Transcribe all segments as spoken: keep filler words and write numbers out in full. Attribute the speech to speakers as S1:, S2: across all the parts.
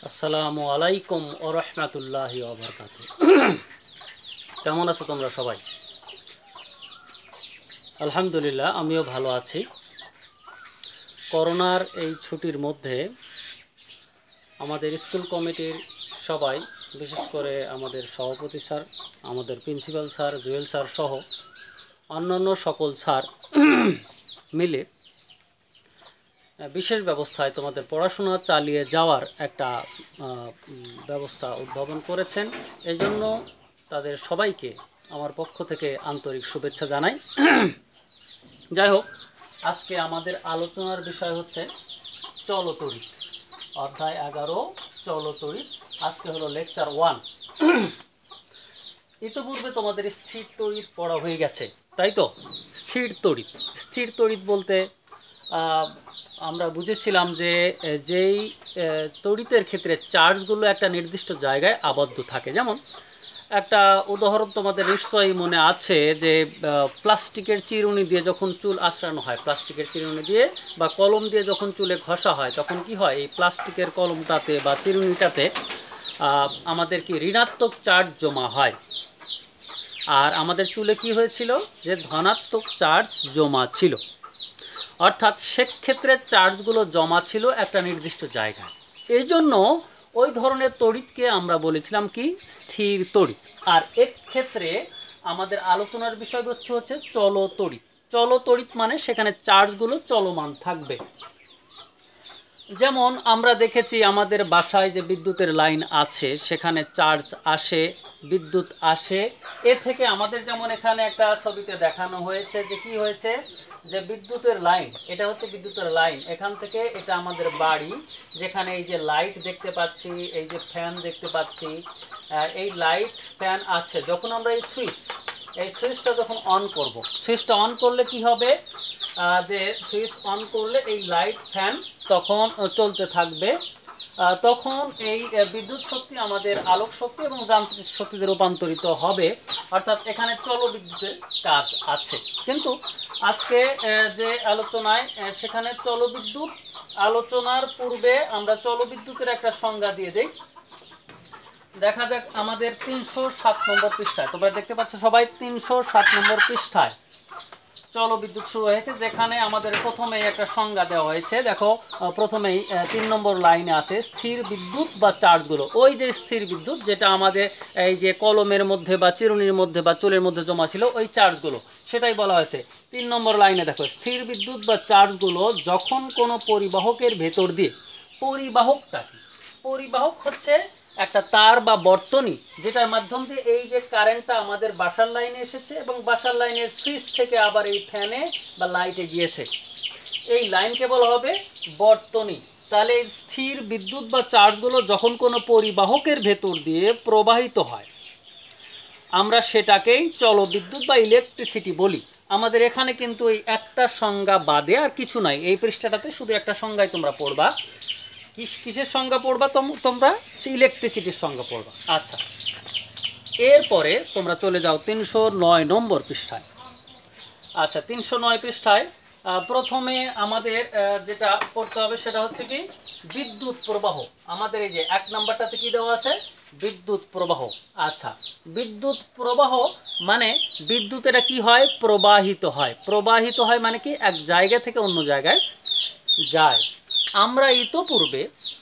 S1: আসসালামু আলাইকুম ওয়া রাহমাতুল্লাহি ওয়া বারাকাতুহু। কেমন আছো তোমরা সবাই? আলহামদুলিল্লাহ, আমিও ভালো আছি। করোনার এই ছুটির মধ্যে আমাদের স্কুল কমিটির সবাই, বিশেষ করে আমাদের সভাপতি স্যার, আমাদের প্রিন্সিপাল স্যার, জুয়েল স্যার সহ অন্যান্য সকল স্যার মিলে বিশেষ ব্যবস্থায় তোমাদের পড়াশোনা চালিয়ে যাওয়ার একটা ব্যবস্থা উদ্ভাবন করেছেন। এই জন্য তাদের সবাইকে আমার পক্ষ থেকে আন্তরিক শুভেচ্ছা জানাই। যাই হোক, আজকে আমাদের আলোচনার বিষয় হচ্ছে চলতরিৎ, অধ্যায় এগারো চলতরিৎ। আজকে হলো লেকচার ওয়ান। ইতিপূর্বে তোমাদের স্থির তড়িৎ পড়া হয়ে গেছে, তাই তো? স্থির তড়িৎ স্থির তড়িৎ বলতে আমরা বুঝেছিলাম যে যেই তড়িতের ক্ষেত্রে চার্জগুলো একটা নির্দিষ্ট জায়গায় আবদ্ধ থাকে। যেমন একটা উদাহরণ তোমাদের নিশ্চয়ই মনে আছে যে প্লাস্টিকের চিরুনি দিয়ে যখন চুল আঁচড়ানো হয়, প্লাস্টিকের চিরুনি দিয়ে বা কলম দিয়ে যখন চুলে ঘষা হয়, তখন কি হয়, এই প্লাস্টিকের কলমটাতে বা চিরুনিটাতে আমাদের কি ঋণাত্মক চার্জ জমা হয়, আর আমাদের চুলে কি হয়েছিল যে ধনাত্মক চার্জ জমা ছিল। অর্থাৎ সেক্ষেত্রে চার্জগুলো জমা ছিল একটা নির্দিষ্ট জায়গায়। এই জন্য ওই ধরনের তড়িৎকে আমরা বলেছিলাম কি স্থির তড়িৎ। আর এক্ষেত্রে আমাদের আলোচনার বিষয়বস্তু হচ্ছে চলতড়িৎ। চলতড়িৎ মানে সেখানে চার্জগুলো চলমান থাকবে। যেমন আমরা দেখেছি আমাদের বাসায় যে বিদ্যুতের লাইন আছে, সেখানে চার্জ আসে, বিদ্যুৎ আসে। এ থেকে আমাদের যেমন এখানে একটা ছবিতে দেখানো হয়েছে যে কি হয়েছে, যে বিদ্যুতের লাইন, এটা হচ্ছে বিদ্যুতের লাইন। এখান থেকে এটা আমাদের বাড়ি, যেখানে এই যে লাইট দেখতে পাচ্ছি, এই যে ফ্যান দেখতে পাচ্ছি, এই লাইট ফ্যান আছে। যখন আমরা এই সুইচ এই সুইচটা যখন অন করব, সুইচটা অন করলে কি হবে, যে সুইচ অন করলে এই লাইট ফ্যান তখন চলতে থাকবে। তখন এই বিদ্যুৎ শক্তি আমাদের আলোক শক্তি এবং যান্ত্রিক শক্তিতে রূপান্তরিত হবে। অর্থাৎ এখানে চলবিদ্যুতের কাজ আছে। কিন্তু আজকে যে আলোচনায় সেখানে চলবিদ্যুৎ আলোচনার পূর্বে আমরা চলবিদ্যুতের একটা সংজ্ঞা দিয়ে দেই। দেখা যাক আমাদের তিনশো সাত নম্বর পৃষ্ঠায়, তোমরা দেখতে পাচ্ছ সবাই, তিনশো সাত নম্বর পৃষ্ঠায় চলবিদ্যুৎ শুরু হয়েছে, যেখানে আমাদের প্রথমেই একটা সংজ্ঞা দেওয়া হয়েছে। দেখো, প্রথমেই তিন নম্বর লাইনে আছে স্থির বিদ্যুৎ বা চার্জগুলো। ওই যে স্থির বিদ্যুৎ যেটা আমাদের এই যে কলমের মধ্যে বা চিরুনির মধ্যে বা চুলের মধ্যে জমা ছিল, ওই চার্জগুলো, সেটাই বলা হয়েছে। তিন নম্বর লাইনে দেখো, স্থির বিদ্যুৎ বা চার্জগুলো যখন কোনো পরিবাহকের ভেতর দিয়ে, পরিবাহকটা কি? পরিবাহক হচ্ছে একটা তার বা বর্তনী, যেটার মাধ্যম দিয়ে এই যে কারেন্টটা আমাদের বাসার লাইনে এসেছে এবং বাসার লাইনের সুইচ থেকে আবার এই ফ্যানে বা লাইটে গিয়েছে, এই লাইনকে বলা হবে বর্তনী। তাহলে স্থির বিদ্যুৎ বা চার্জগুলো যখন কোনো পরিবাহকের ভেতর দিয়ে প্রবাহিত হয়, আমরা সেটাকেই চলবিদ্যুৎ বা ইলেকট্রিসিটি বলি। আমাদের এখানে কিন্তু এই একটা সংজ্ঞা বাদে আর কিছু নাই। এই পৃষ্ঠাটাতে শুধু একটা সংজ্ঞাই তোমরা পড়বা। কিস কিসের সংজ্ঞা পড়বা তোমরা? ইলেকট্রিসিটির সংজ্ঞা পড়বা। আচ্ছা, এরপরে তোমরা চলে যাও তিনশো নয় নম্বর পৃষ্ঠায়। আচ্ছা, তিনশো নয় পৃষ্ঠায় প্রথমে আমাদের যেটা পড়তে হবে সেটা হচ্ছে কি বিদ্যুৎ প্রবাহ। আমাদের এই যে এক নাম্বারটাতে কি দেওয়া আছে, বিদ্যুৎ প্রবাহ। আচ্ছা, বিদ্যুৎ প্রবাহ মানে বিদ্যুৎ এটা কি হয়, প্রবাহিত হয়। প্রবাহিত হয় মানে কি এক জায়গা থেকে অন্য জায়গায় যায়। আমরা ইতোপূর্বে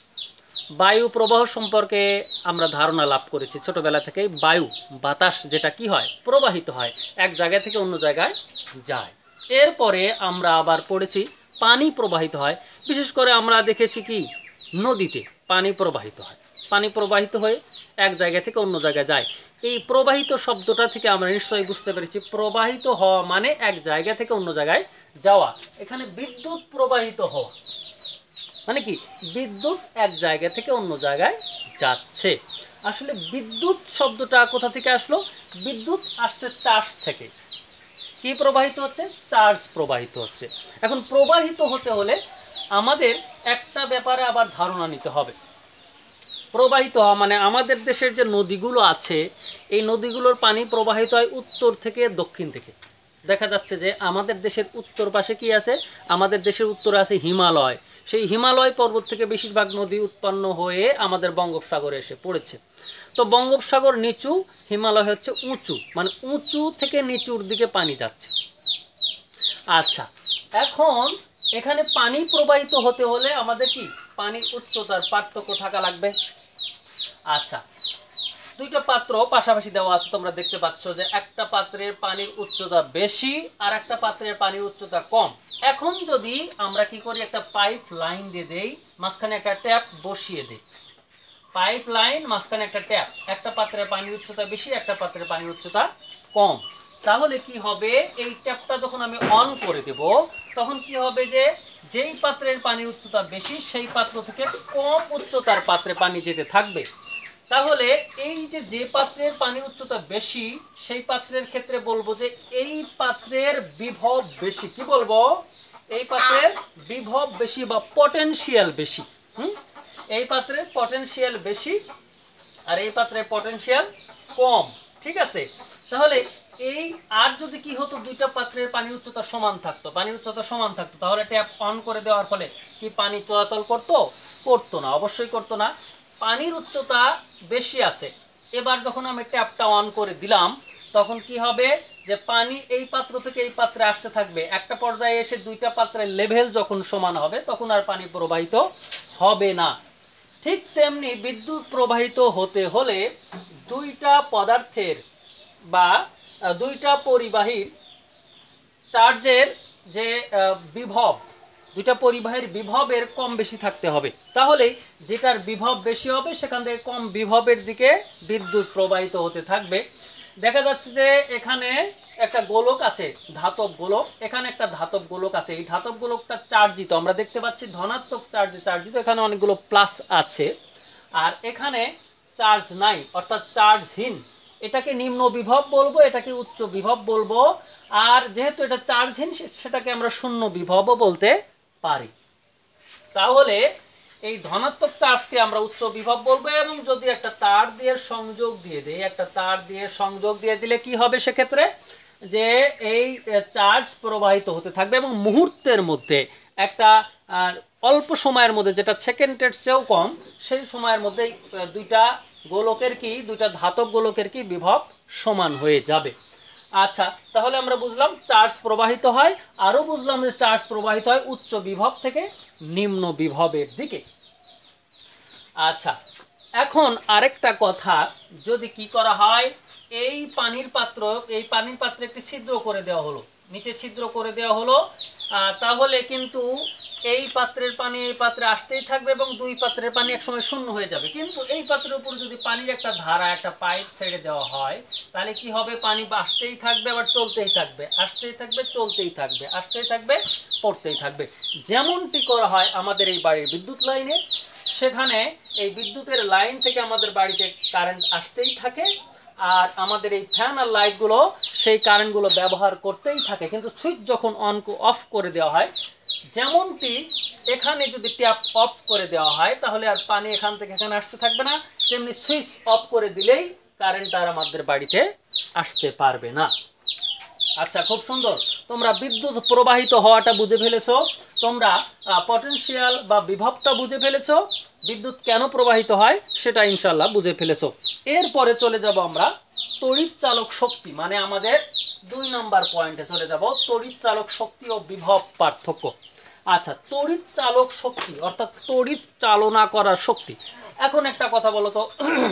S1: বায়ু প্রবাহ সম্পর্কে আমরা ধারণা লাভ করেছি ছোটবেলা থেকেই। বায়ু, বাতাস যেটা কি হয়, প্রবাহিত হয়, এক জায়গা থেকে অন্য জায়গায় যায়। এরপরে আমরা আবার পড়েছি পানি প্রবাহিত হয়। বিশেষ করে আমরা দেখেছি কি নদীতে পানি প্রবাহিত হয়, পানি প্রবাহিত হয়ে এক জায়গা থেকে অন্য জায়গায় যায়। এই প্রবাহিত শব্দটা থেকে আমরা নিশ্চয়ই বুঝতে পেরেছি প্রবাহিত হওয়া মানে এক জায়গা থেকে অন্য জায়গায় যাওয়া। এখানে বিদ্যুৎ প্রবাহিত হওয়া মানে কি বিদ্যুৎ এক জায়গা থেকে অন্য জায়গায় যাচ্ছে। আসলে বিদ্যুৎ শব্দটা কোথা থেকে আসলো? বিদ্যুৎ আসছে চার্জ থেকে। কি প্রবাহিত হচ্ছে? চার্জ প্রবাহিত হচ্ছে। এখন প্রবাহিত হতে হলে আমাদের একটা ব্যাপারে আবার ধারণা নিতে হবে। প্রবাহিত হওয়া মানে আমাদের দেশের যে নদীগুলো আছে, এই নদীগুলোর পানি প্রবাহিত হয় উত্তর থেকে দক্ষিণ থেকে। দেখা যাচ্ছে যে আমাদের দেশের উত্তর পাশে কি আছে, আমাদের দেশের উত্তরে আছে হিমালয়, সেই হিমালয় পর্বত থেকে বেশিরভাগ নদী উৎপন্ন হয়ে আমাদের বঙ্গোপসাগরে এসে পড়েছে। তো বঙ্গোপসাগর নিচু, হিমালয় হচ্ছে উঁচু, মানে উঁচু থেকে নিচুর দিকে পানি যাচ্ছে। আচ্ছা, এখন এখানে পানি প্রবাহিত হতে হলে আমাদের কি পানির উচ্চতার পার্থক্য থাকা লাগবে। আচ্ছা, দুইটা পাত্র পাশাপাশি দেওয়া আছে, তোমরা দেখতে পাচ্ছ যে একটা পাত্রের পানির উচ্চতা বেশি আর একটা পাত্রের পানির উচ্চতা কম। এখন যদি আমরা কি করি, একটা পাইপ লাইন দিয়ে দেই, মাঝখানে একটা ট্যাপ বসিয়ে দিই, পাইপ লাইন মাঝখানে একটা ট্যাপ, একটা পাত্রের পানির উচ্চতা বেশি, একটা পাত্রের পানির উচ্চতা কম, তাহলে কি হবে, এই ট্যাপটা যখন আমি অন করে দেব তখন কি হবে, যে যেই পাত্রের পানির উচ্চতা বেশি সেই পাত্র থেকে কম উচ্চতার পাত্রে পানি যেতে থাকবে। তাহলে এই যে যে পাত্রের পানির উচ্চতা বেশি সেই পাত্রের ক্ষেত্রে বলবো যে এই পাত্রের বিভব বেশি। কি বলবো, এই পাত্রের বিভব বেশি বা পটেনশিয়াল বেশি। হুম এই পাত্রের পটেনশিয়াল বেশি আর এই পাত্রের পটেনশিয়াল কম। ঠিক আছে, তাহলে এই আর যদি কি হতো, দুইটা পাত্রের পানির উচ্চতা সমান থাকতো, পানির উচ্চতা সমান থাকতো, তাহলে ট্যাপ অন করে দেওয়ার ফলে কি পানি চলাচল করতো? করতো না, অবশ্যই করতো না। পানির উচ্চতা বেশি আছে, এবার যখন আমি ট্যাপটা অন করে দিলাম তখন কি হবে, যে পানি এই পাত্র থেকে এই পাত্রে আসতে থাকবে, একটা পর্যায়ে এসে দুইটা পাত্রের লেভেল যখন সমান হবে তখন আর পানি প্রবাহিত হবে না। ঠিক তেমনি বিদ্যুৎ প্রবাহিত হতে হলে দুইটা পদার্থের বা দুইটা পরিবাহীর চার্জের যে বিভব, দুইটা পরিবাহীর বিভবের কম বেশি থাকতে হবে, তাহলে যেটার বিভব বেশি হবে সেখান থেকে কম বিভবের দিকে বিদ্যুৎ প্রবাহিত হতে থাকবে। দেখা যাচ্ছে যে এখানে একটা গোলক আছে, ধাতব গোলক, এখানে একটা ধাতব গোলক আছে, এই ধাতব গোলকটা চার্জিত, আমরা দেখতে পাচ্ছি ধনাত্মক চার্জে চার্জিত, এখানে অনেকগুলো প্লাস আছে, আর এখানে চার্জ নাই অর্থাৎ চার্জহীন। এটাকে নিম্ন বিভব বলবো, এটাকে উচ্চ বিভব বলবো, আর যেহেতু এটা চার্জহীন সেটাকে আমরা শূন্য বিভবও বলতে পারি। তাহলে এই ধনাত্মক চার্জকে আমরা উচ্চ বিভব বলবো, এবং যদি একটা তার দিয়ে সংযোগ দিয়ে দেই, একটা তার দিয়ে সংযোগ দিয়ে দিলে কি হবে সেক্ষেত্রে, যে এই চার্জ প্রবাহিত হতে থাকবে এবং মুহূর্তের মধ্যে একটা অল্প সময়ের মধ্যে, যেটা সেকেন্ডের চেয়েও কম, সেই সময়ের মধ্যে দুইটা গোলকের কি, দুইটা ধাতব গোলকের কি বিভব সমান হয়ে যাবে। আচ্ছা, তাহলে আমরা বুঝলাম চার্জ প্রবাহিত হয়, আরও বুঝলাম যে চার্জ প্রবাহিত হয় উচ্চ বিভব থেকে নিম্ন বিভবের দিকে। আচ্ছা, এখন আরেকটা কথা, যদি কি করা হয়, এই পানির পাত্র, এই পানির পাত্রে একটি ছিদ্র করে দেওয়া হলো, নিচে ছিদ্র করে দেওয়া হলো, তাহলে কিন্তু এই পাত্রের পানি এই পাত্রে আসতেই থাকবে এবং দুই পাত্রের পানি একসময় শূন্য হয়ে যাবে। কিন্তু এই পাত্রের উপর যদি পানির একটা ধারা, একটা পাইপ ছেড়ে দেওয়া হয়, তাহলে কি হবে, পানি আসতেই থাকবে আবার চলতেই থাকবে, আসতেই থাকবে চলতেই থাকবে, আসতেই থাকবে পড়তেই থাকবে। যেমনটি করা হয় আমাদের এই বাড়ির বিদ্যুৎ লাইনে, সেখানে এই বিদ্যুতের লাইন থেকে আমাদের বাড়িতে কারেন্ট আসতেই থাকে, আর আমাদের এই ফ্যান আর লাইটগুলো সেই কারেন্টগুলো ব্যবহার করতেই থাকে, কিন্তু সুইচ যখন অন অফ করে দেওয়া হয়, যেমনটি এখানে যদি ট্যাপ অফ করে দেওয়া হয় তাহলে আর পানি এখান থেকে এখানে আসতে থাকবে না, তেমনি সুইচ অফ করে দিলেই কারেন্ট আর আমাদের বাড়িতে আসতে পারবে না। আচ্ছা, খুব সুন্দর, তোমরা বিদ্যুৎ প্রবাহিত হওয়াটা বুঝে ফেলেছো, তোমরা পটেনশিয়াল বা বিভবটা বুঝে ফেলেছো, বিদ্যুৎ কেন প্রবাহিত হয় সেটা ইনশাল্লাহ বুঝে ফেলেছো। এরপরে চলে যাব আমরা তড়িৎ চালক শক্তি, মানে আমাদের দুই নম্বর পয়েন্টে চলে যাব, তড়িৎ চালক শক্তি ও বিভব পার্থক্য। আচ্ছা, তড়িৎ চালক শক্তি অর্থাৎ তড়িৎ চালনা করার শক্তি। এখন একটা কথা বলো তো,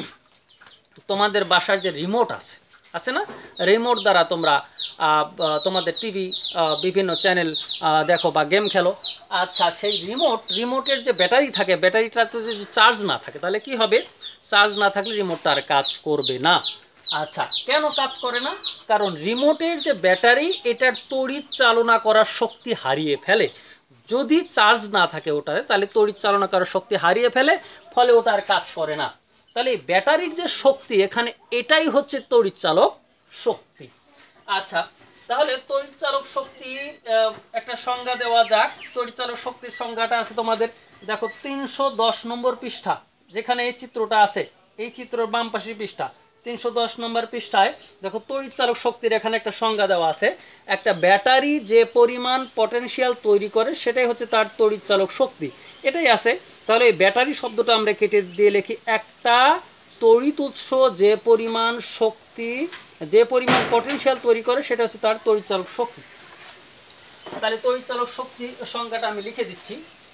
S1: তোমাদের বাসায় যে রিমোট আছে আছে না, রিমোট দ্বারা তোমরা তোমাদের টিভি বিভিন্ন চ্যানেল দেখো বা গেম খেলো। আচ্ছা, সেই রিমোট রিমোটের যে ব্যাটারি থাকে, ব্যাটারিটাতে যদি চার্জ না থাকে তাহলে কি হবে, চার্জ না থাকলে রিমোটটা আর কাজ করবে না। আচ্ছা, কেন কাজ করে না, কারণ রিমোটের যে ব্যাটারি এটার তড়িৎ চালনা করার শক্তি হারিয়ে ফেলে। যদি চার্জ না থাকে ওটাতে তাহলে তড়িৎ চালনা করার শক্তি হারিয়ে ফেলে, ফলে ওটা আর কাজ করে না। তাহলে এই ব্যাটারির যে শক্তি এখানে, এটাই হচ্ছে তড়িৎ চালক শক্তি। আচ্ছা, তাহলে তড়িৎ চালক শক্তির একটা সংজ্ঞা দেওয়া যাক। তড়িৎ চালক শক্তির সংজ্ঞাটা আছে তোমাদের, দেখো তিনশো দশ নম্বর পৃষ্ঠা, যেখানে এই চিত্রটা আছে, এই চিত্রের বাম পাশের পৃষ্ঠা তিনশো দশ নম্বর পৃষ্ঠায় দেখো তড়িৎ চালক শক্তির এখানে একটা সংজ্ঞা দেওয়া আছে। একটা ব্যাটারি যে পরিমাণ পটেনশিয়াল তৈরি করে সেটাই হচ্ছে তার তড়িৎ চালক শক্তি, এটাই আছে। তাহলে এই ব্যাটারি শব্দটা আমরা কেটে দিয়ে লিখি একটা তড়িৎ উৎস যে পরিমাণ শক্তি যে পরিমাণ পটেনশিয়াল তৈরি করে সেটা হচ্ছে তার তড়িৎ চালক শক্তি। তাহলে তড়িৎ চালক শক্তি সংজ্ঞাটা আমি লিখে দিচ্ছি।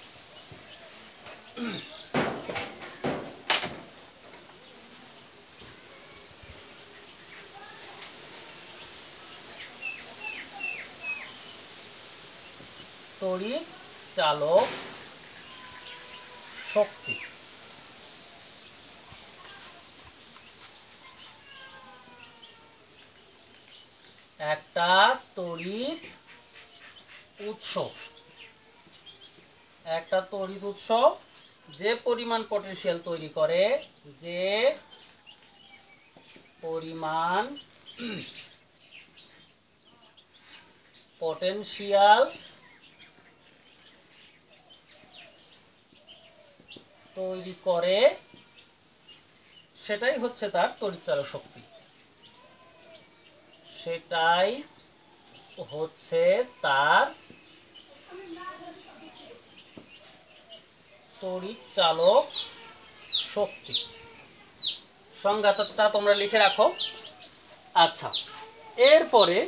S1: তড়িৎ চালক শক্তি একটা তড়িৎ উৎস একটা তড়িৎ উৎস যে পরিমাণ পটেনশিয়াল তৈরি করে যে পরিমাণ পটেনশিয়াল তৈরি করে সেটাই হচ্ছে তার তড়িৎ চালক শক্তি সেটাই হচ্ছে তার তড়িৎ চালক শক্তি। সংজ্ঞাটা তোমরা লিখে রাখো। আচ্ছা, এরপরে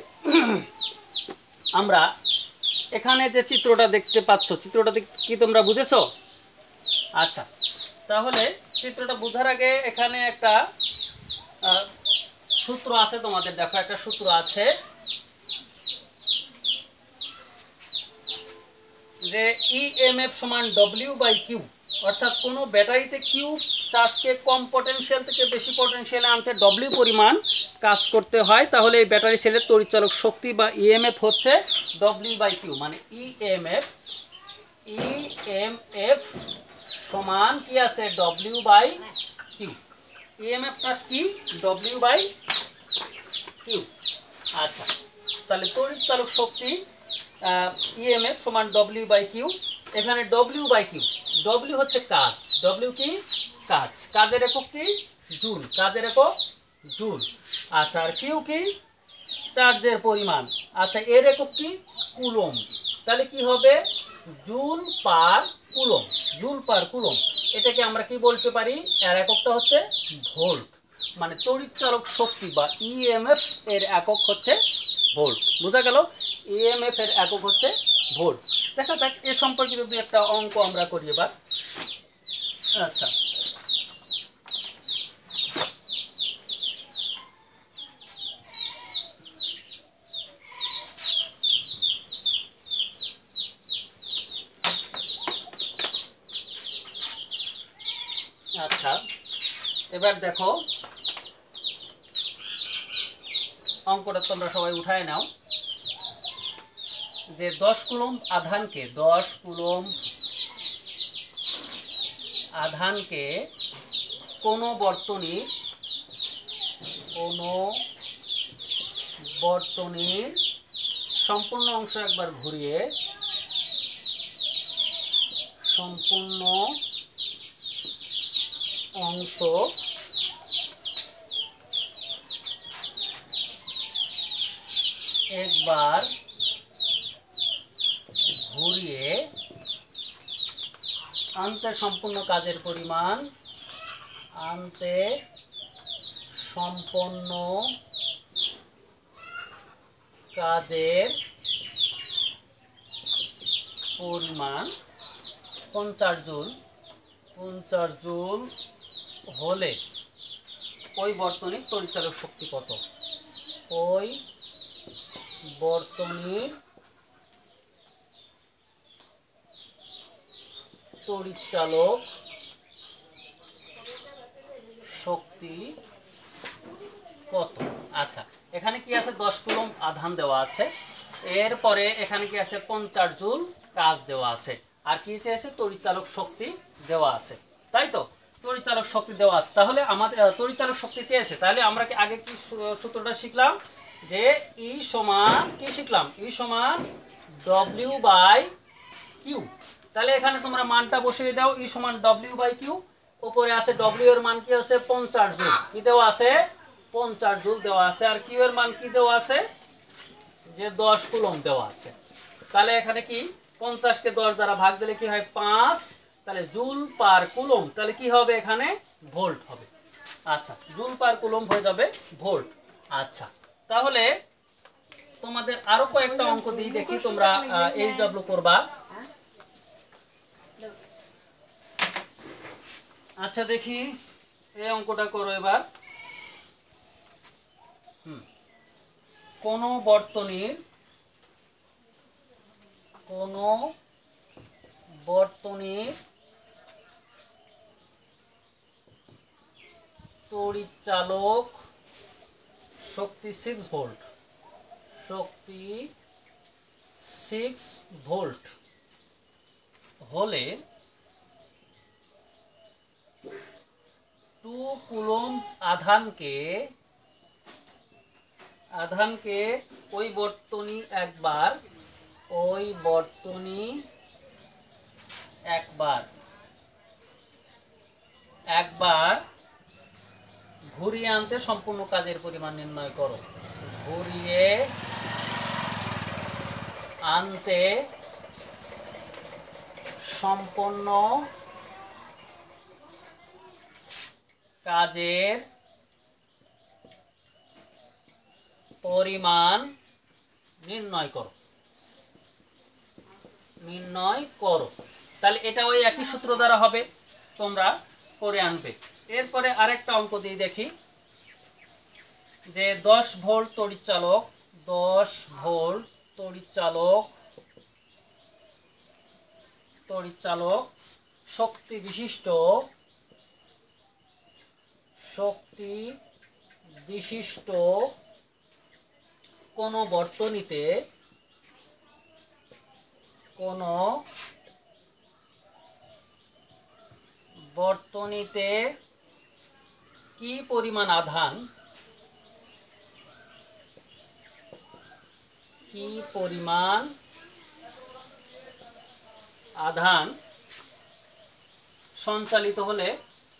S1: আমরা এখানে যে চিত্রটা দেখতে পাচ্ছ, চিত্রটা কি তোমরা বুঝেছো? আচ্ছা, তাহলে চিত্রটা বোঝার আগে এখানে একটা সূত্র আছে তোমাদের, দেখো একটা সূত্র আছে যে ইএমএফ সমান ডব্লিউ বাই কিউ, অর্থাৎ কোনো ব্যাটারিতে কিউ চার্জকে কম পটেনশিয়াল থেকে বেশি পটেনশিয়ালে আনতে ডব্লিউ পরিমাণ কাজ করতে হয়, তাহলে এই ব্যাটারি সেলের তড়িৎচালক শক্তি বা ইএমএফ হচ্ছে ডব্লিউ বাই কিউ। মানে ইএমএফ ইএমএফ সমান কি আছে W by Q. EMF plus কি ডব্লিউ বাই কিউ। আচ্ছা, তাহলে তড়িৎচালক শক্তি ইএমএফ সমান ডব্লিউ বাই কিউ। এখানে ডব্লিউ বাই কিউ, ডব্লিউ হচ্ছে কাজ, ডব্লিউ কি কাজ, কাজের একক কি জুল, কাজের একক জুল। আচ্ছা, আর কিউ কি চার্জের পরিমাণ। আচ্ছা, এর একক কি কুলম। তাহলে কি হবে joule per coulomb, joule per coulomb. এটাকে আমরা কি বলতে পারি, এর এককটা হচ্ছে ভোল্ট। মানে তড়িৎচালক শক্তি বা ইএমএফ এর একক হচ্ছে ভোল্ট। বোঝা গেল? ইএমএফ এর একক হচ্ছে ভোল্ট। দেখা যাক এ সম্পর্কিত দুই একটা অঙ্ক আমরা করি এবার। আচ্ছা, আচ্ছা এবার দেখো অঙ্কটা তোমরা সবাই উঠায় নাও যে দশ কুলম আধানকে দশ কুলম আধানকে কোনো বর্তনীর কোনো বর্তনীর সম্পূর্ণ অংশ একবার ঘুরিয়ে সম্পূর্ণ অংশ একবার ঘুরিয়ে আনতে সম্পূর্ণ কাজের পরিমাণ আনতে সম্পন্ন কাজের পরিমাণ পঞ্চাশ জুল পঞ্চাশ জুল হলে ওই বর্তনীর তড়িৎচালক শক্তি কত? ওই বর্তনীর তড়িৎচালক শক্তি কত? আচ্ছা, এখানে কি আছে দশ কুলম আধান দেওয়া আছে, এরপরে এখানে কি আছে পঞ্চাশ জুল কাজ দেওয়া আছে, আর কি আছে তড়িৎচালক শক্তি দেওয়া আছে, তাই তো? তড়িৎচালক শক্তি দেওয়া আছে। তাহলে আমাদের তড়িৎচালক শক্তি চেয়েছে, তাহলে আমরা কি আগে কি সূত্রটা শিখলাম যে ই সমান কি শিখলাম ই সমান ডব্লিউ বাই কিউ। তাহলে এখানে তোমরা মানটা বসিয়ে দাও, ই সমান ডব্লিউ বাই কিউ। উপরে আছে ডব্লিউ এর মান কি আছে পঞ্চাশ জুল, কি দেওয়া আছে পঞ্চাশ জুল দেওয়া আছে, আর কিউ এর মান কি দেওয়া আছে, যে দশ কুলম দেওয়া আছে। তাহলে এখানে কি পঞ্চাশকে দশ দ্বারা ভাগ দিলে কি হয় পাঁচ, তাহলে জুল পার কুলম, তাহলে কি হবে এখানে ভোল্ট হবে। আচ্ছা, জুল পার কুলম হয়ে যাবে ভোল্ট। আচ্ছা, তাহলে তোমাদের আরো কয়েকটা অঙ্ক দিই, দেখি তোমরা এইচ ডাব্লিউ করবা। আচ্ছা দেখি এই অঙ্কটা করো এবার। হুম কোন বর্তনীর কোন বর্তনীর তড়িৎচালক শক্তি সিক্স ভোল্ট শক্তি সিক্স ভোল্ট হলে টু কুলম আধানকে আধানকে ওই বর্তনী একবার ওই বর্তনী একবার একবার ঘুরিয়ে আনতে সম্পূর্ণ কাজের পরিমাণ নির্ণয় করো। ঘুরিয়ে আনতে সম্পূর্ণ কাজের পরিমাণ নির্ণয় করো নির্ণয় করো তাহলে এটা ওই একই সূত্র দ্বারা হবে, তোমরা করে আনবে। এরপরে আরেকটা অঙ্ক দিয়ে দেখি, যে দশ ভোল্ট তড়িৎচালক দশ ভোল্ট তড়িৎচালক তড়িৎচালক শক্তি বিশিষ্ট শক্তি বিশিষ্ট কোন বর্তনীতে কোন বর্তনীতে কি পরিমাণ আধান কি পরিমাণ আধান সঞ্চালিত হলে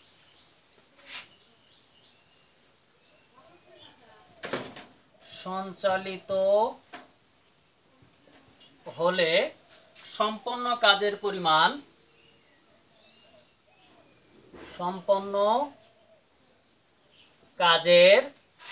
S1: সঞ্চালিত হলে সম্পন্ন কাজের পরিমাণ সম্পন্ন কাজের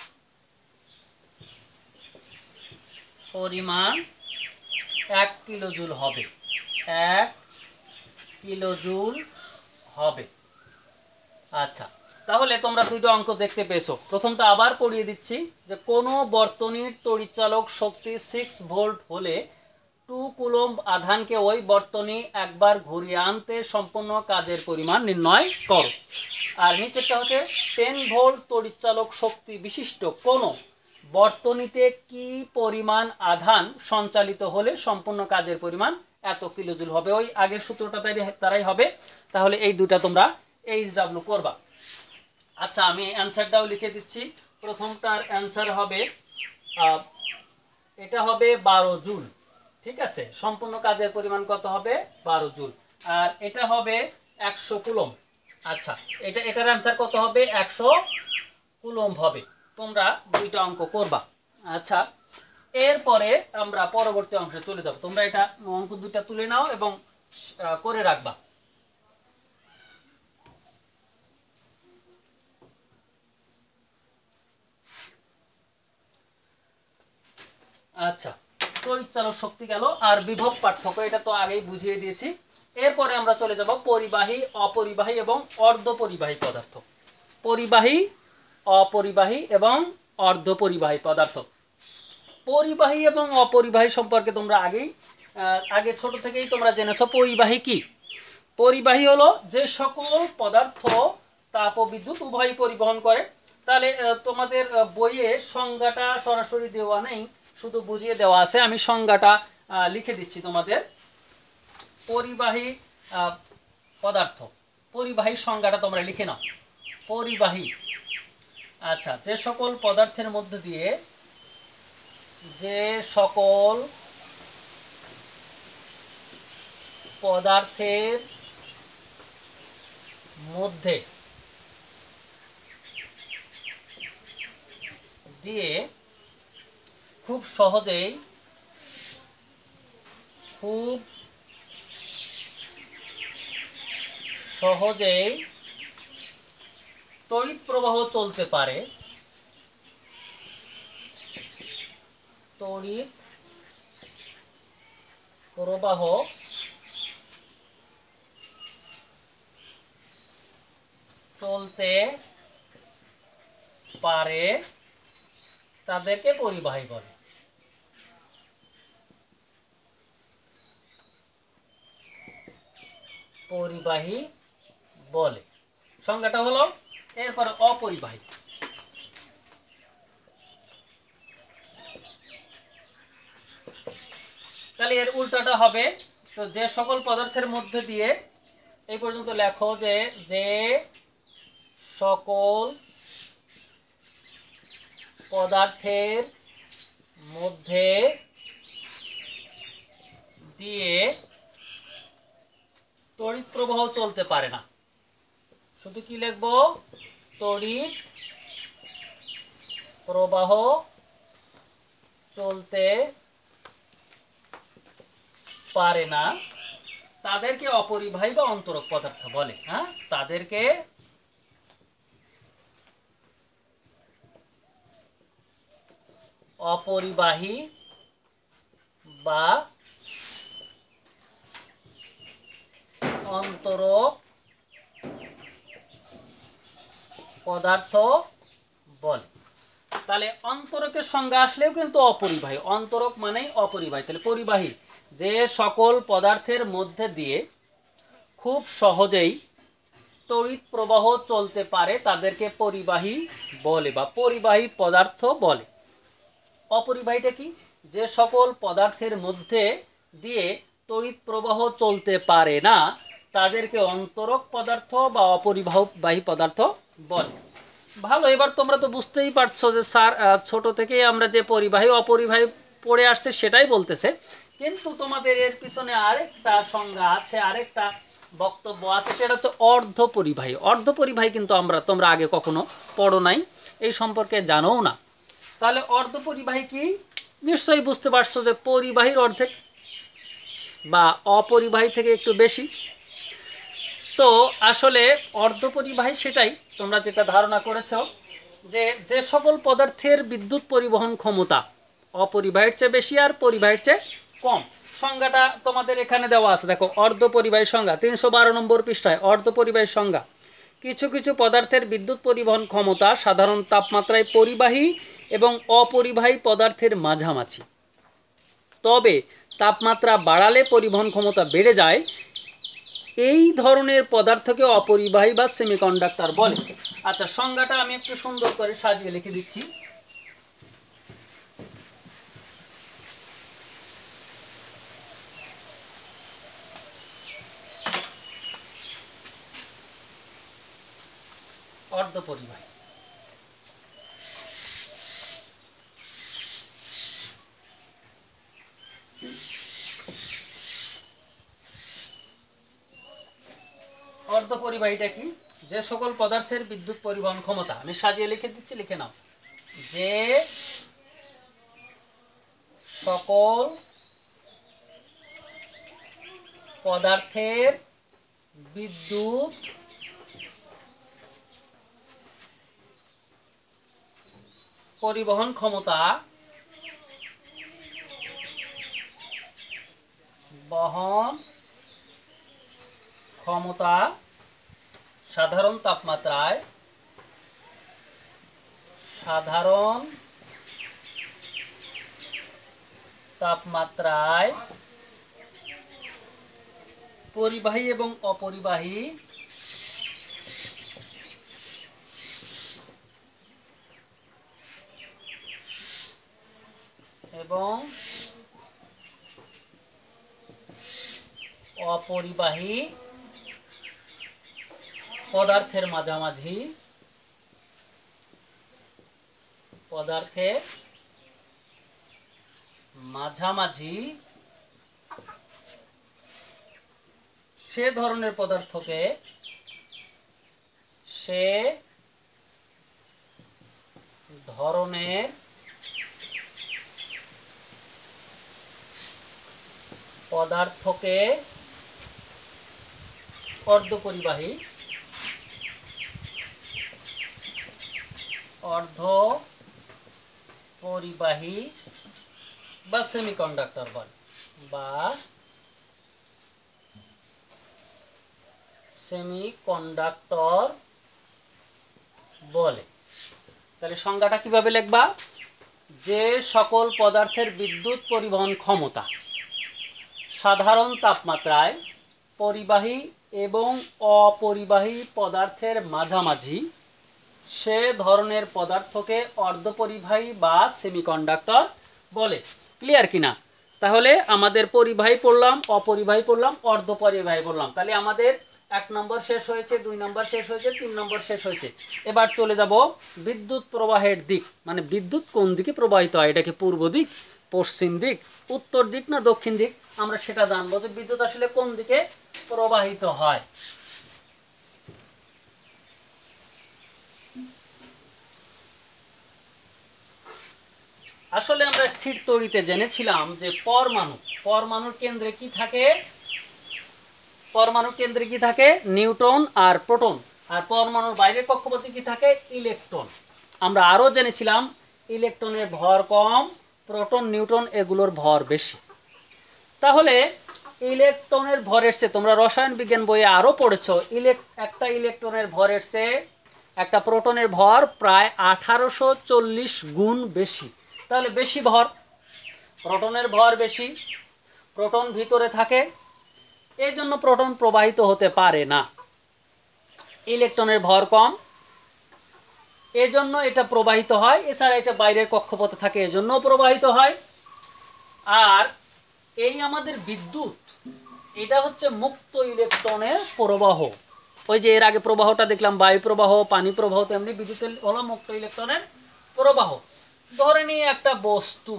S1: পরিমাণ এক কিলোজুল হবে এক কিলোজুল হবে। আচ্ছা, তাহলে তোমরা দুইটা অঙ্ক দেখতে পেয়েছো। প্রথমটা আবার পড়িয়ে দিচ্ছি, যে কোনো বর্তনীর তড়িৎচালক শক্তি সিক্স ভোল্ট হলে টু কুলম্ব আধানকে ওই বর্তনী একবার ঘুরিয়ে আনতে সম্পূর্ণ কাজের পরিমাণ নির্ণয় করো। আর নিচেরটা হচ্ছে টেন ভোল্ট তড়িৎচালক শক্তি বিশিষ্ট কোন বর্তনীতে কি পরিমাণ আধান সঞ্চালিত হলে সম্পূর্ণ কাজের পরিমাণ এত কিলোজুল হবে। ওই আগের সূত্রটা তারাই হবে। তাহলে এই দুটা তোমরা এইচ ডাব্লিউ করবা। আচ্ছা, আমি অ্যান্সারটাও লিখে দিচ্ছি। প্রথমটার অ্যান্সার হবে এটা হবে বারো জুল। ঠিক আছে, সম্পূর্ণ কাজের পরিমাণ কত হবে বারো জুল। আর এটা হবে একশো কুলম। আচ্ছা, এটা এটার অ্যান্সার কত হবে একশো কুলম হবে। তোমরা দুইটা অঙ্ক করবা। আচ্ছা, এরপরে আমরা পরবর্তী অংশে চলে যাব। তোমরা এটা অঙ্ক দুইটা তুলে নাও এবং করে রাখবা। আচ্ছা, তড়িৎচালক শক্তি গেল, আর বিভব পার্থক্য এটা তো আগেই বুঝিয়ে দিয়েছি। এরপরে আমরা চলে যাব পরিবাহী, অপরিবাহী এবং অর্ধপরিবাহী পদার্থ। পরিবাহী, অপরিবাহী এবং অর্ধপরিবাহী পদার্থ। পরিবাহী এবং অপরিবাহী সম্পর্কে তোমরা আগেই আগে ছোট থেকেই তোমরা জেনেছো। পরিবাহী কি? পরিবাহী হলো যে সকল পদার্থ তাপ ও বিদ্যুৎ উভয়ই পরিবহন করে। তাহলে তোমাদের বইয়ে সংজ্ঞাটা সরাসরি দেওয়া নেই, শুধু বুঝিয়ে দেওয়া আছে। আমি সংজ্ঞাটা লিখে দিচ্ছি তোমাদের। পরিবাহী পদার্থ, পরিবাহী সংজ্ঞাটা তোমরা লিখে নাও। পরিবাহী, আচ্ছা, যে সকল পদার্থের মধ্য দিয়ে যে সকল পদার্থের মধ্যে দিয়ে খুব সহজেই খুব সহজেই তড়িৎ প্রবাহ চলতে পারে তড়িৎ প্রবাহ চলতে পারে তাদেরকে পরিবাহী বলে। পরিবাহী বলে সংজ্ঞাটা হলো। এরপরে অপরিবাহী। তাহলে এর উল্টাটা হবে, তো যে সকল পদার্থের মধ্যে দিয়ে এই পর্যন্ত লেখো যে যে সকল পদার্থের মধ্যে দিয়ে তড়িৎ প্রবাহ চলতে পারে না। শুধু কি লিখবো? তড়িৎ প্রবাহ চলতে পারে না তাদেরকে অপরিবাহী বা অন্তরক পদার্থ বলে। হ্যাঁ, তাদেরকে অপরিবাহী বা অন্তরক পদার্থ বলে। তাহলে অন্তরকের সংজ্ঞা আসলেও কিন্তু অপরিবাহী। অন্তরক মানেই অপরিবাহী। তাহলে পরিবাহী যে সকল পদার্থের মধ্যে দিয়ে খুব সহজেই তড়িৎ প্রবাহ চলতে পারে তাদেরকে পরিবাহী বলে বা পরিবাহী পদার্থ বলে। অপরিবাহীটা কি? যে সকল পদার্থের মধ্যে দিয়ে তড়িৎ প্রবাহ চলতে পারে না তাদেরকে অন্তরক পদার্থ বা অপরিবাহী পদার্থ বলে। ভালো, এবার তোমরা তো বুঝতেই পারছো যে স্যার ছোট থেকেই আমরা যে পরিবাহী অপরিবাহী পড়ে আসছে সেটাই বলতেছে, কিন্তু তোমাদের এর পিছনে আরেকটা সংজ্ঞা আছে, আরেকটা বক্তব্য আছে, সেটা হচ্ছে অর্ধপরিবাহী। অর্ধপরিবাহী কিন্তু আমরা তোমরা আগে কখনো পড়ো নাই, এই সম্পর্কে জানোও না। তাহলে অর্ধপরিবাহী কি? নিশ্চয়ই বুঝতে পারছো যে পরিবাহীর অর্ধেক বা অপরিবাহী থেকে একটু বেশি। তো আসলে অর্ধপরিবাহী সেটাই তোমরা যেটা ধারণা করেছ যে যে সকল পদার্থের বিদ্যুৎ পরিবহন ক্ষমতা অপরিবাহীর চেয়ে বেশি আর পরিবাহীর চেয়ে কম। সংজ্ঞাটা তোমাদের এখানে দেওয়া আছে, দেখো অর্ধপরিবাহী সংজ্ঞা তিনশো বারো নম্বর পৃষ্ঠায়। অর্ধপরিবাহী সংজ্ঞা: কিছু কিছু পদার্থের বিদ্যুৎ পরিবহন ক্ষমতা সাধারণ তাপমাত্রায় পরিবাহী এবং অপরিবাহী পদার্থের মাঝামাঝি, তবে তাপমাত্রা বাড়ালে পরিবহন ক্ষমতা বেড়ে যায়। এই ধরনের পদার্থকে অপরিবাহী বা সেমিকন্ডাক্টর বলে। আচ্ছা, সংজ্ঞাটা আমি একটু সুন্দর করে সাজিয়ে লিখে দিচ্ছি। অর্ধপরিবাহী অর্ধপরিবাহীটা কি? যে সকল পদার্থের বিদ্যুৎ পরিবহন ক্ষমতা, আমি সাজিয়ে লিখে দিচ্ছি, লিখে নাও। যে সকল পদার্থের বিদ্যুৎ পরিবহন ক্ষমতা বহন ক্ষমতা সাধারণ তাপমাত্রায় সাধারণ তাপমাত্রায় পরিবাহী এবং অপরিবাহী এবং অপরিবাহী পদার্থের মাঝামাঝি পদার্থের মাঝামাঝি সে ধরনের পদার্থকে সে ধরনের পদার্থকে অর্ধপরিবাহী অর্ধপরিবাহী বা সেমিকন্ডাক্টর বলে বা সেমিকন্ডাক্টর বলে। তাহলে সংজ্ঞাটা কিভাবে লিখবা? যে সকল পদার্থের বিদ্যুৎ পরিবহন ক্ষমতা সাধারণ তাপমাত্রায় পরিবাহী এবং অপরিবাহী পদার্থের মাঝামাঝি সে ধরনের পদার্থকে অর্ধপরিবাহী বা সেমিকন্ডাক্টর বলে। ক্লিয়ার কিনা? তাহলে আমাদের পরিবাহী পড়লাম, অপরিবাহী পড়লাম, অর্ধপরিবাহী পড়লাম। তাহলে আমাদের এক নম্বর শেষ হয়েছে, দুই নম্বর শেষ হয়েছে, তিন নম্বর শেষ হয়েছে। এবার চলে যাব বিদ্যুৎ প্রবাহের দিক, মানে বিদ্যুৎ কোন দিকে প্রবাহিত হয়, এটাকে পূর্ব দিক, পশ্চিম দিক, উত্তর দিক না দক্ষিণ দিক, আমরা সেটা জানবো যে বিদ্যুৎ আসলে কোন দিকে প্রবাহিত হয়। আসলে আমরা স্থির তড়িতে জেনেছিলাম যে পরমাণু পরমাণুর কেন্দ্রে কি থাকে? পরমাণুর কেন্দ্রে কি থাকে? নিউট্রন আর প্রোটন। আর পরমাণুর বাইরের কক্ষপথে কি থাকে? ইলেকট্রন। আমরা আরও জেনেছিলাম ইলেকট্রনের ভর কম, প্রোটন নিউট্রন এগুলোর ভর বেশি। তাহলে ইলেকট্রনের ভরের চেয়ে, তোমরা রসায়ন বিজ্ঞান বইয়ে আরও পড়েছ, ইলেক একটা ইলেকট্রনের ভরের চেয়ে একটা প্রোটনের ভর প্রায় আঠারোশো চল্লিশ গুণ বেশি। তাহলে বেশি ভর, প্রোটনের ভর বেশি, প্রোটন ভিতরে থাকে, এই জন্য প্রোটন প্রবাহিত হতে পারে না। ইলেকট্রনের ভর কম, এজন্য এটা প্রবাহিত হয়। এছাড়া এটা বাইরের কক্ষপথে থাকে, এজন্য প্রবাহিত হয়। আর এই আমাদের বিদ্যুৎ, এটা হচ্ছে মুক্ত ইলেকট্রনের প্রবাহ। ওই যে এর আগে প্রবাহটা দেখলাম বায়ু প্রবাহ, পানি প্রবাহ, তেমনি বিদ্যুতের হলো মুক্ত ইলেকট্রনের প্রবাহ। ধরে নিয়ে একটা বস্তু,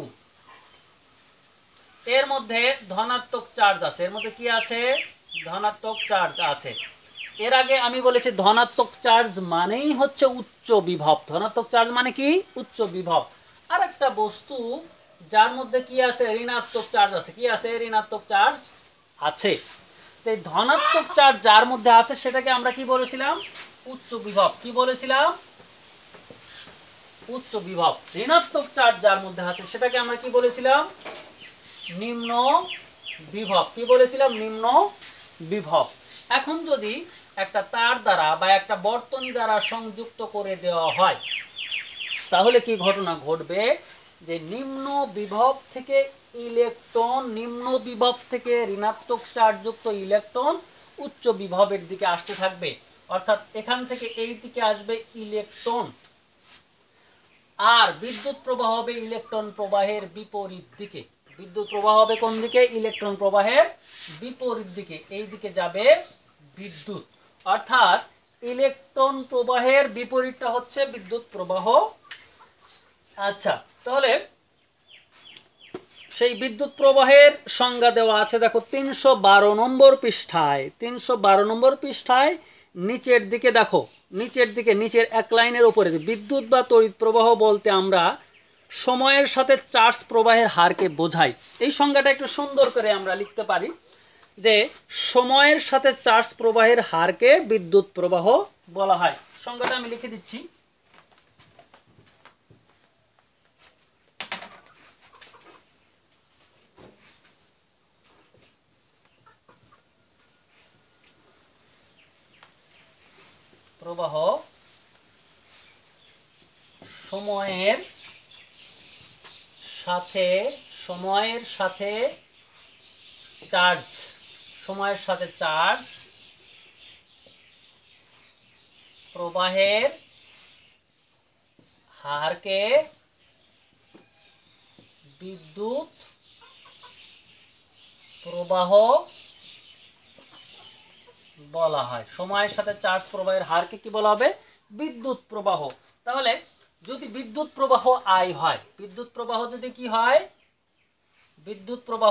S1: এর মধ্যে ধনাত্মক চার্জ আছে। এর মধ্যে কি আছে? ধনাত্মক চার্জ আছে। এর আগে আমি বলেছি ধনাত্মক চার্জ মানেই হচ্ছে উচ্চ বিভব। ধনাত্মক চার্জ মানে কি? উচ্চ বিভব। আর একটা বস্তু যার মধ্যে কি আছে? ঋণাত্মক চার্জ আছে। কি আছে? ঋণাত্মক চার্জ আছে। এই ধনাত্মক চার্জ যার মধ্যে আছে সেটাকে আমরা কি বলেছিলাম? উচ্চ বিভব। কি বলেছিলাম? উচ্চ বিভব। ঋণাত্মক চার্জ যার মধ্যে আছে সেটাকে আমরা কি বলেছিলাম? নিম্ন বিভব। কি বলেছিলাম? নিম্ন বিভব। এখন যদি একটা তার দ্বারা বা একটা বর্তনী দ্বারা সংযুক্ত করে দেওয়া হয়, তাহলে কি ঘটনা ঘটবে? যে নিম্ন বিভব থেকে ইলেকট্রন, নিম্ন বিভব থেকে ঋণাত্মক চার্জযুক্ত ইলেকট্রন উচ্চ বিভবের দিকে আসতে থাকবে। অর্থাৎ এখান থেকে এই দিকে আসবে ইলেকট্রন, আর বিদ্যুৎ প্রবাহ হবে ইলেকট্রন প্রবাহের বিপরীত দিকে। বিদ্যুৎ প্রবাহ হবে কোন দিকে? ইলেকট্রন প্রবাহের বিপরীত দিকে। এই দিকে যাবে বিদ্যুৎ। অর্থাৎ ইলেকট্রন প্রবাহের বিপরীতটা হচ্ছে বিদ্যুৎ প্রবাহ। আচ্ছা, তাহলে সেই বিদ্যুৎ প্রবাহের সংজ্ঞা দেওয়া আছে, দেখো তিনশো বারো নম্বর পৃষ্ঠায়। তিনশো বারো নম্বর পৃষ্ঠায় নিচের দিকে দেখো, নিচের দিকে নিচের এক লাইনের উপরে, বিদ্যুৎ বা তড়িৎ প্রবাহ বলতে আমরা সময়ের সাথে চার্জ প্রবাহের হারকে বোঝাই। এই সংজ্ঞাটা একটু সুন্দর করে আমরা লিখতে পারি যে সময়ের সাথে চার্জ প্রবাহের হারকে বিদ্যুৎ প্রবাহ বলা হয়। সংজ্ঞাটা আমি লিখে দিচ্ছি। প্রবাহ সময়ের সাথে সময়ের সাথে চার্জ সময়ের সাথে চার্জ প্রবাহের হারকে বিদ্যুৎ প্রবাহ বলা হয়। সময়ের সাথে চার্জ প্রবাহের হারকে কি বলা হবে? বিদ্যুৎ প্রবাহ। তাহলে যদি বিদ্যুৎ প্রবাহ আই হয়, বিদ্যুৎ প্রবাহ যদি কি হয়? বিদ্যুৎ প্রবাহ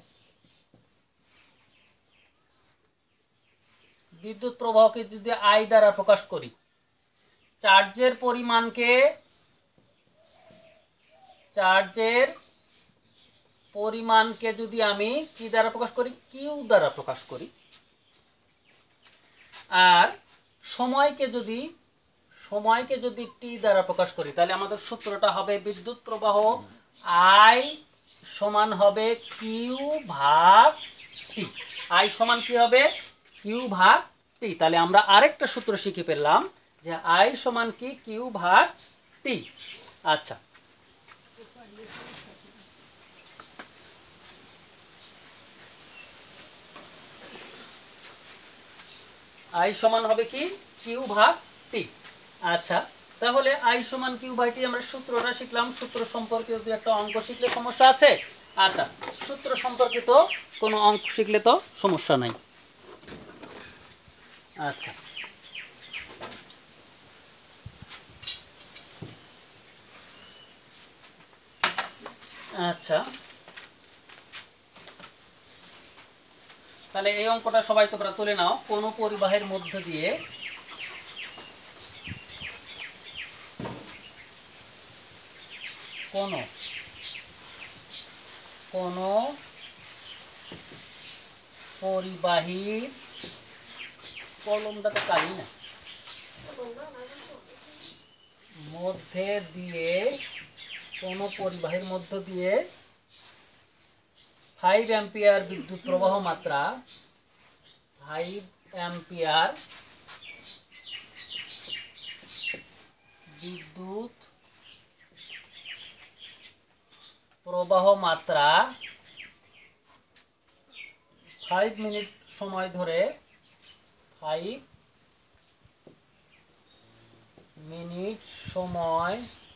S1: বিদ্যুৎ প্রবাহকে যদি আই দ্বারা প্রকাশ করি, চার্জের পরিমাণকে চার্জের পরিমাণকে যদি আমি কি দ্বারা প্রকাশ করি, কিউ দ্বারা প্রকাশ করি, আর সময়কে যদি সময়কে যদি টি দ্বারা প্রকাশ করি, তাহলে আমাদের সূত্রটা হবে বিদ্যুৎ প্রবাহ আই সমান হবে কিউ ভাগ টি। আই সমান কি হবে, কিউ ভাগ টি। তাহলে আমরা আরেকটা সূত্র শিখে পেলাম যে আই সমান কি, কিউ ভাগ টি। আচ্ছা, আই সমান হবে কি, কিউ ভাগ টি। আচ্ছা, তাহলে আই সমান কিউ বাই টি আমরা সূত্রটা শিখলাম। সূত্র সম্পর্কিত দু একটা অঙ্ক শিখলে সমস্যা আছে? আচ্ছা, সূত্র সম্পর্কিত কোনো অঙ্ক শিখলে তো সমস্যা নাই। আচ্ছা, আচ্ছা তাহলে এই অঙ্কটা সবাই তোমরা তুলে নাও। কোনো পরিবাহের মধ্য দিয়ে কোনো কোনো পরিবাহীর, কলমটা তো কালি না, মধ্যে দিয়ে, কোনো পরিবাহীর মধ্য দিয়ে ফাইভ অ্যাম্পিয়ার বিদ্যুৎ প্রবাহ মাত্রা ফাইভ অ্যাম্পিয়ার বিদ্যুৎ প্রবাহ মাত্রা ফাইভ মিনিট সময় ধরে ফাইভ মিনিট সময়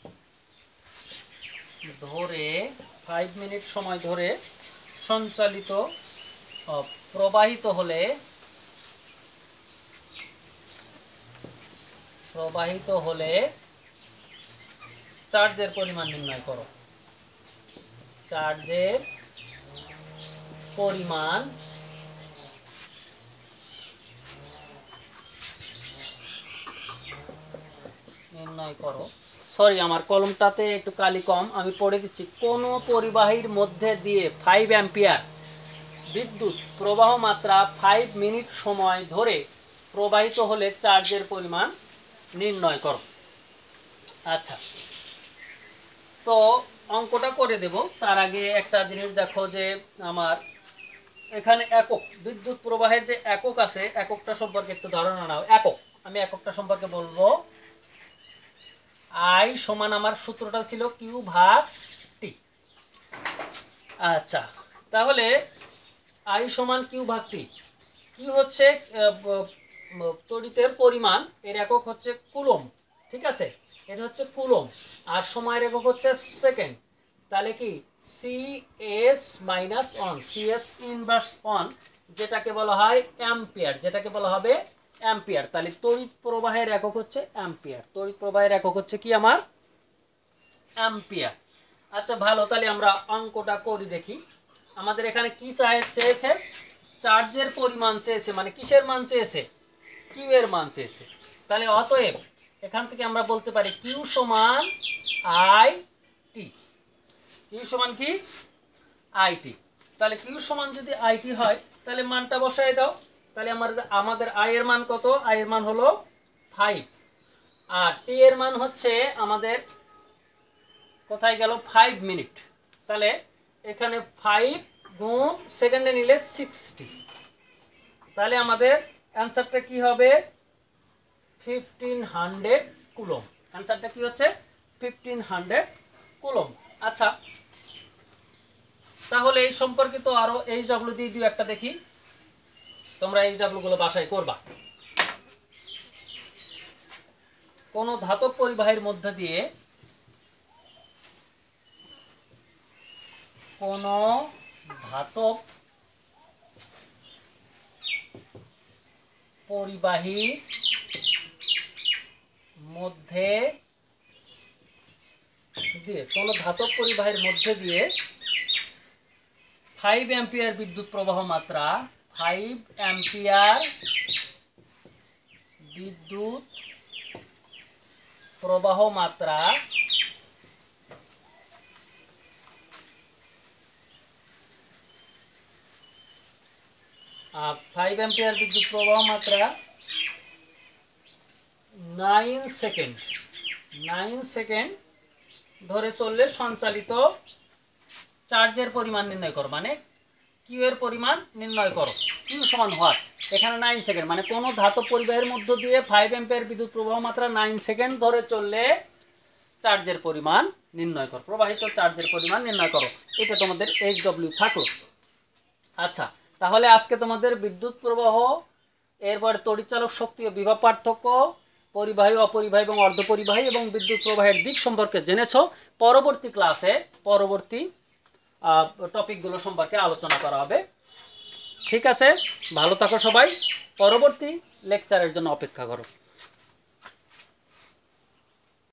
S1: ধরে ফাইভ মিনিট সময় ধরে সঞ্চালিত প্রবাহিত হলে প্রবাহিত হলে চার্জের পরিমাণ নির্ণয় করো। চার্জের পরিমাণ নির্ণয় করো। সরি, আমার কলমটাতে একটু কালি কম, আমি পড়ে দিচ্ছি। কোনো পরিবাহীর মধ্যে দিয়ে ফাইভ অ্যাম্পিয়ার বিদ্যুৎ প্রবাহ মাত্রা ফাইভ মিনিট সময় ধরে প্রবাহিত হলে চার্জের পরিমাণ নির্ণয় করো। আচ্ছা, তো অঙ্কটা করে দেব। তার আগে একটা জিনিস দেখো যে আমার এখানে একক বিদ্যুৎ প্রবাহের যে একক আছে, এককটা সম্পর্কে একটু ধারণা নাও। একক, আমি এককটা সম্পর্কে বলবো। আই সমান আমার সূত্রটা ছিল কিউ ভাগ টি। আচ্ছা, তাহলে আই সমান কিউ ভাগ টি। কি হচ্ছে তড়িতের পরিমাণ, এর একক হচ্ছে কুলম, ঠিক আছে, এটা হচ্ছে কুলম, আর সময়ের একক হচ্ছে সেকেন্ড। তাহলে কি C S minus one, C S inverse one, যেটাকে বলা হয় অ্যাম্পিয়ার, যেটাকে বলা হবে অ্যাম্পিয়ার। তাহলে তড়িৎ প্রবাহের একক হচ্ছে অ্যাম্পিয়ার। তড়িৎ প্রবাহের একক হচ্ছে কি আমার অ্যাম্পিয়ার। আচ্ছা ভালো, তাহলে আমরা অঙ্কটা করি দেখি। আমাদের এখানে কি চাই চেয়েছে, চার্জের পরিমাণ চেয়েছে, মানে কিসের মান চেয়েছে, কিউ এর মান চেয়েছে। তাহলে অতএব এখান থেকে আমরা বলতে পারি কিউ সমান আই টি। কিউ সমান কি, আই টি। তাহলে কিউ সমান যদি আই টি হয়, তাহলে মানটা বসায় দাও। তাহলে আমাদের আমাদের আই এর মান কত, আই এর মান হলো ফাইভ, আর টি এর মান হচ্ছে আমাদের কোথায় গেল, ফাইভ মিনিট। তাহলে এখানে ফাইভ গুণ সেকেন্ডে নিলে সিক্সটি। তাহলে আমাদের অ্যান্সারটা কি হবে, ফিফটিন হান্ড্রেড কুলম। অ্যান্সারটা কি হচ্ছে ফিফটিন হান্ড্রেড কুলম। আচ্ছা, তাহলে এই সম্পর্কিত আরো এইচ ডাব্লিউ দিয়ে দিও একটা দেখি। তোমরা এইচ ডাব্লিউ গুলো বাসায় করবা। কোন ধাতব পরিবাহীর মধ্য দিয়ে কোন ধাতব পরিবাহীর মধ্যে দিয়ে কোন ধাতব পরিবাহীর মধ্যে দিয়ে ফাইভ অ্যাম্পিয়ার বিদ্যুৎ প্রবাহ মাত্রা ফাইভ অ্যাম্পিয়ার বিদ্যুৎ প্রবাহ মাত্রা ফাইভ অ্যাম্পিয়ার বিদ্যুৎ প্রবাহ মাত্রা নাইন সেকেন্ড নাইন সেকেন্ড ধরে চললে সঞ্চালিত চার্জের পরিমাণ নির্ণয় করো, মানে কিউ এর পরিমাণ নির্ণয় করো। কিউ সমান হোয়াট, এখানে নাইন সেকেন্ড মানে কোনো ধাতব পরিবাহের মধ্য দিয়ে ফাইভ অ্যাম্পিয়ার বিদ্যুৎ প্রবাহ মাত্রা নাইন সেকেন্ড ধরে চললে চার্জের পরিমাণ নির্ণয় করো, প্রবাহিত চার্জের পরিমাণ নির্ণয় করো। এটা তোমাদের এইচ ডব্লিউ থাকলো। আচ্ছা, তাহলে আজকে তোমাদের বিদ্যুৎ প্রবাহ, এরপর তড়িৎচালক শক্তি ও বিভব পার্থক্য, পরিবাহী, অপরিবাহী এবং অর্ধপরিবাহী এবং বিদ্যুৎ প্রবাহের দিক সম্পর্কে জেনেছ। পরবর্তী ক্লাসে পরবর্তী টপিকগুলো সম্পর্কে আলোচনা করা হবে। ঠিক আছে, ভালো থাকো সবাই, পরবর্তী লেকচারের জন্য অপেক্ষা করো।